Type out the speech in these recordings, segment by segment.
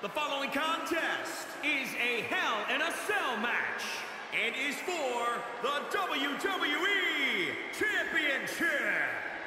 The following contest is a Hell in a Cell match and is for the WWE Championship.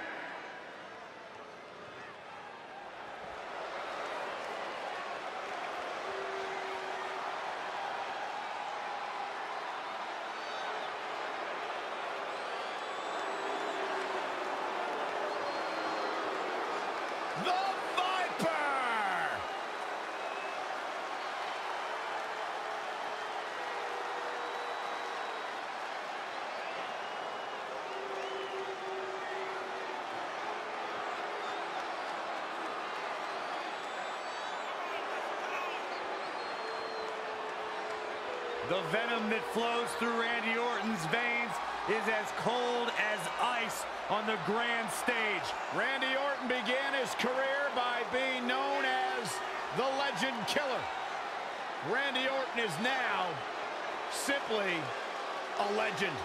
The venom that flows through Randy Orton's veins is as cold as ice on the grand stage. Randy Orton began his career by being known as the Legend Killer. Randy Orton is now simply a legend.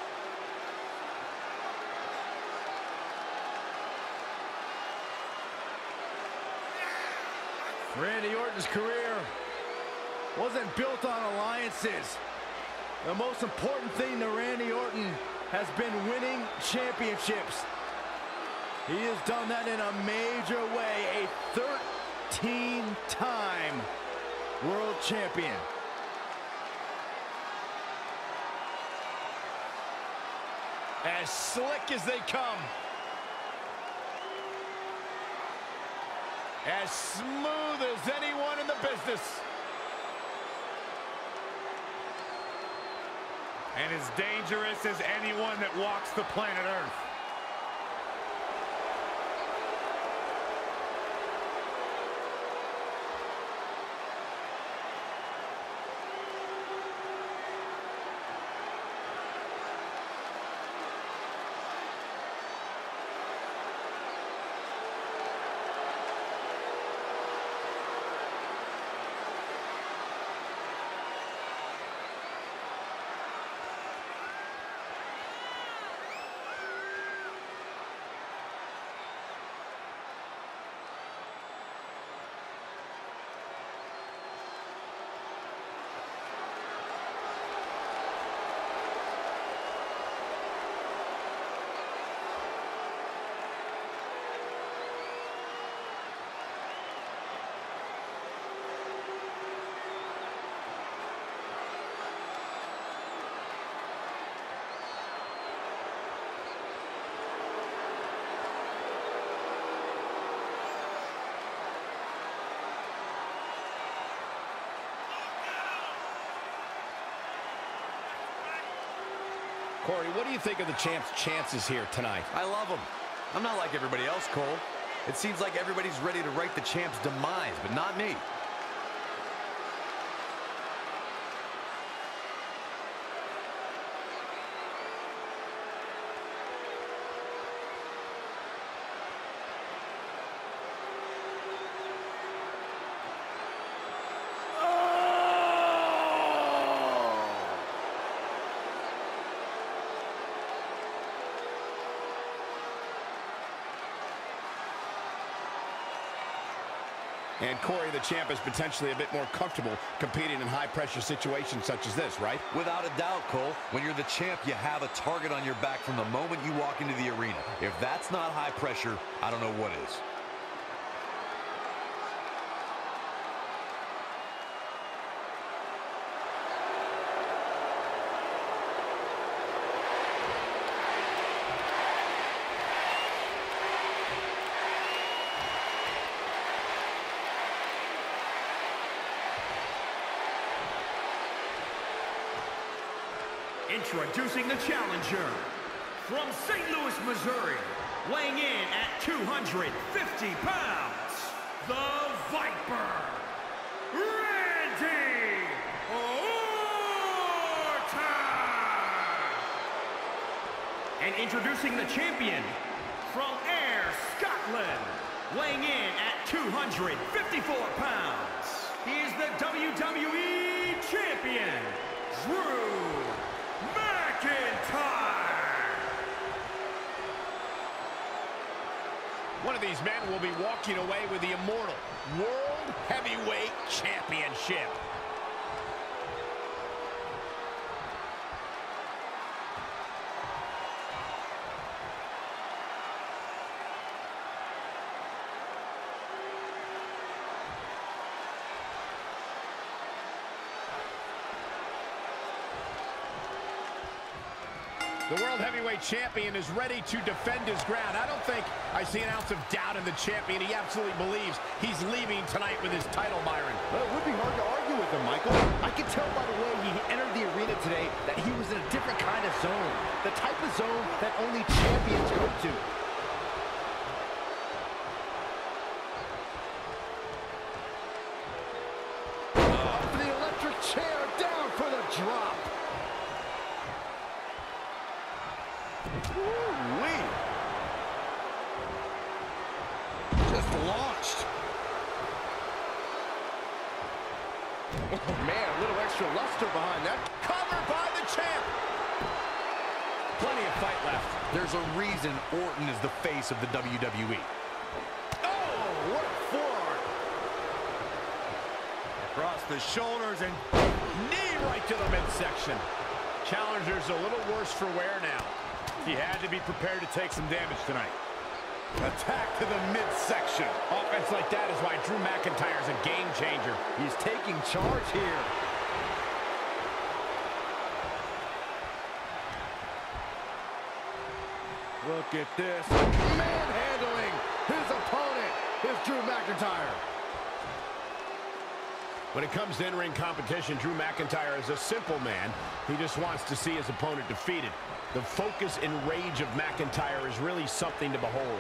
Randy Orton's career wasn't built on alliances. The most important thing to Randy Orton has been winning championships. He has done that in a major way, a 13-time world champion. As slick as they come. As smooth as anyone in the business. And as dangerous as anyone that walks the planet Earth. Corey, what do you think of the champ's chances here tonight? I love him. I'm not like everybody else, Cole. It seems like everybody's ready to write the champ's demise, but not me. And Corey, the champ, is potentially a bit more comfortable competing in high-pressure situations such as this, right? Without a doubt, Cole. When you're the champ, you have a target on your back from the moment you walk into the arena. If that's not high pressure, I don't know what is. Introducing the challenger, from St. Louis, Missouri, weighing in at 250 pounds, the Viper, Randy Orton! And introducing the champion, from Ayr, Scotland, weighing in at 254 pounds, he is the WWE Champion, McIntyre! One of these men will be walking away with the immortal World Heavyweight Championship. The World Heavyweight Champion is ready to defend his ground. I don't think I see an ounce of doubt in the champion. He absolutely believes he's leaving tonight with his title, Byron. Well, it would be hard to argue with him, Michael. I can tell by the way he entered the arena today that he was in a different kind of zone. The type of zone that only champions go to. Up for the electric chair, down for the drop. Woo-wee. Just launched. Oh, man, a little extra luster behind that. Covered by the champ. Plenty of fight left. There's a reason Orton is the face of the WWE. Oh, what a forearm. Across the shoulders and Knee right to the midsection. Challenger's a little worse for wear now. he had to be prepared to take some damage tonight. Attack to the midsection. Offense like that is why Drew McIntyre's a game changer. He's taking charge here. Look at this. Manhandling his opponent is Drew McIntyre. When it comes to in-ring competition, Drew McIntyre is a simple man. He just wants to see his opponent defeated. The focus and rage of McIntyre is really something to behold.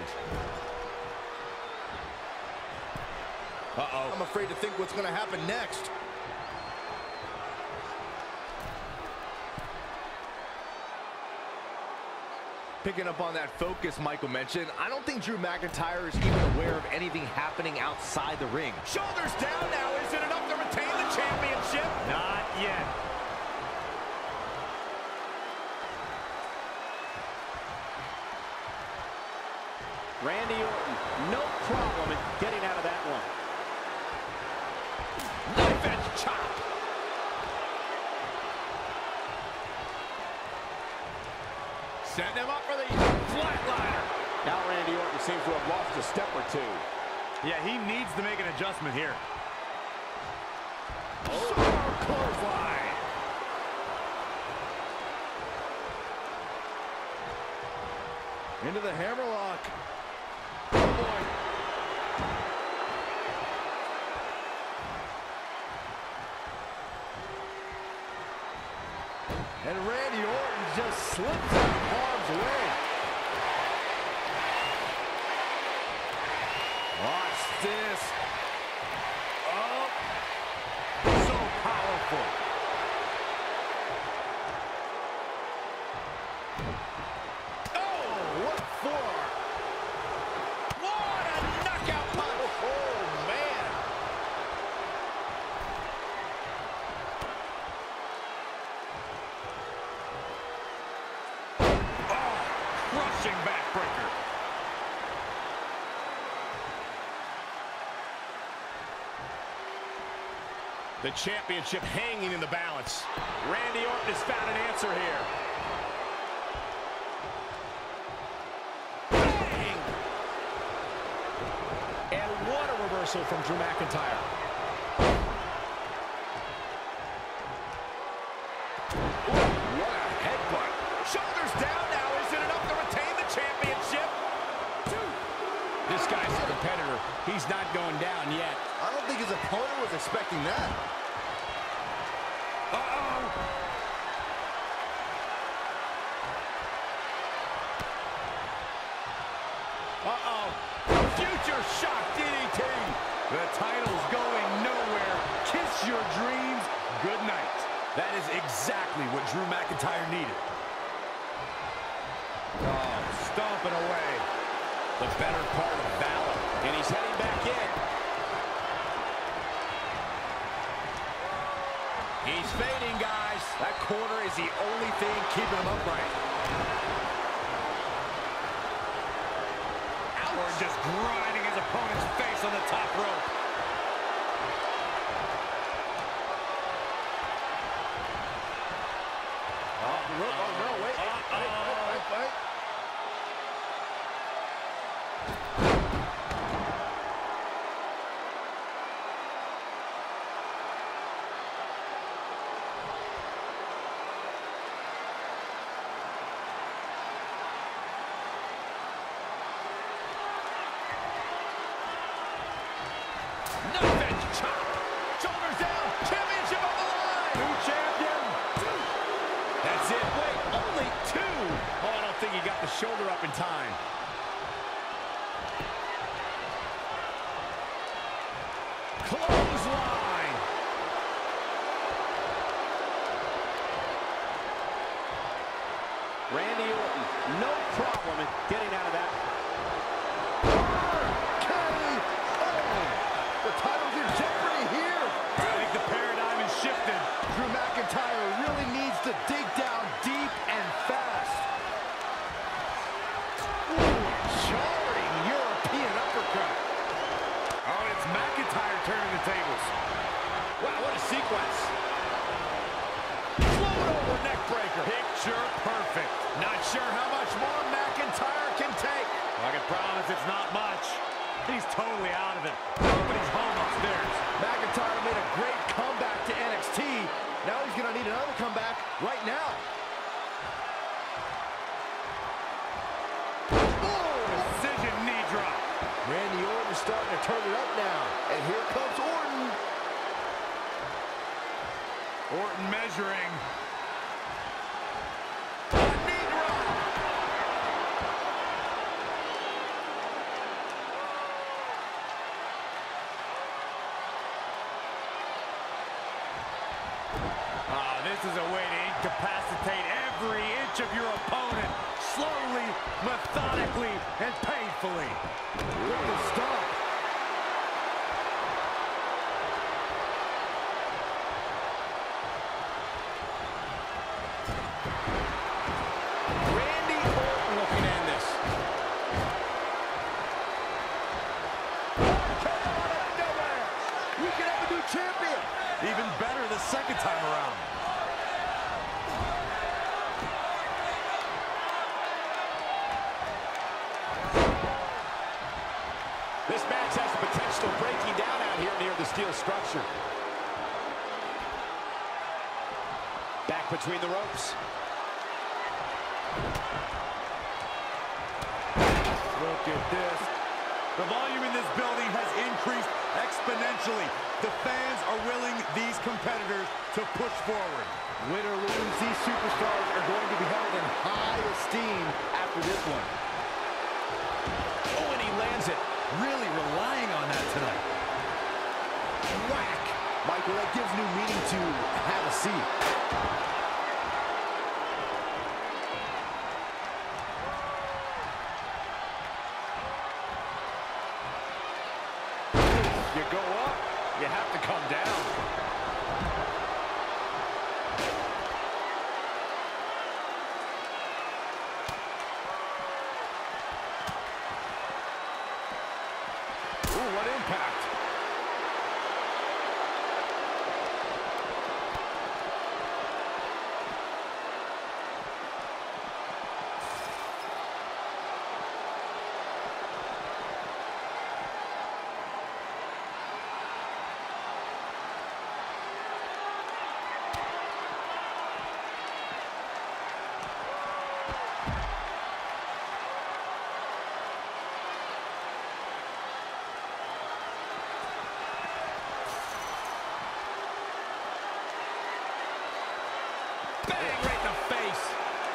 Uh-oh. I'm afraid to think what's going to happen next. Picking up on that focus Michael mentioned, I don't think Drew McIntyre is even aware of anything happening outside the ring. Shoulders down now. Is it enough to retain the championship? Not yet. Randy Orton, no problem in getting out of that one. Knife edge chop. Setting him up for the flatliner. Now Randy Orton seems to have lost a step or two. Yeah, he needs to make an adjustment here. Oh, clothesline. Into the hammerlock. Oh boy. And Randy Orton just slips out of harm's way. Watch this. Oh, so powerful. Oh, what for? What a knockout punch. Oh, man. Crushing backbreaker. The championship hanging in the balance. Randy Orton has found an answer here. Bang! And what a reversal from Drew McIntyre. What a headbutt. Shoulders down now. Is it enough to retain the championship? This guy's a competitor. He's not going down yet. I don't think his opponent was expecting that. Uh-oh. Uh-oh. Future shock DDT. The title's going nowhere. Kiss your dreams good night. That is exactly what Drew McIntyre needed. Oh, stomping away. The better part of valor. And he's heading back in. He's fading, guys. That corner is the only thing keeping him upright. Orton just grinding his opponent's face on the top rope. Oh, no, wait. Wait. Knife-edge chop. Shoulders down. Championship on the line. New champion. That's it. Wait, only 2. Oh, I don't think he got the shoulder up in time. Clothesline. Randy Orton, no problem in getting out of that. The title's in jeopardy here. I think the paradigm has shifted. Drew McIntyre really needs to dig down deep and fast. Ooh, jarring European uppercut. Oh, it's McIntyre turning the tables. Wow, what a sequence. Float over neck breaker. Picture perfect. Not sure how much more McIntyre can take. I can promise it's not much. He's totally out of it. Nobody's home upstairs. McIntyre made a great comeback to NXT. Now he's going to need another comeback right now. Precision knee drop. Randy Orton is starting to turn it up now. And here comes Orton. Orton measuring. Knee drop. This is a way to incapacitate every inch of your opponent. Slowly, methodically, and painfully. With the stomp. Randy Orton looking to end this. We can have a new champion. Even better the second time around. This match has the potential of breaking down out here near the steel structure. Back between the ropes. Look at this. The volume in this building has increased exponentially. The fans are willing these competitors to push forward. Win or lose, these superstars are going to be held in high esteem after this one. Oh, and he lands it. Really relying on that tonight. Whack. Michael, that gives new meaning to have a seat. You go up, you have to come down. Ooh, what impact. Bang, right in the face.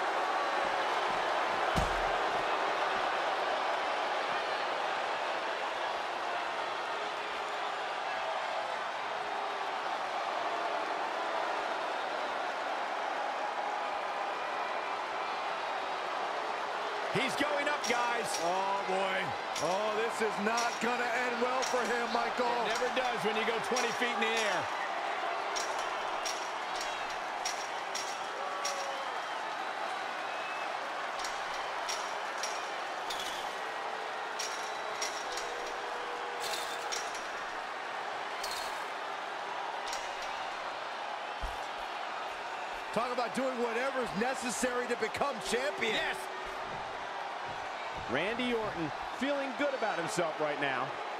He's going up, guys. Oh, boy. Oh, this is not going to end well for him, Michael. It never does when you go 20 feet in the air. Talk about doing whatever's necessary to become champion. Yes! Randy Orton feeling good about himself right now.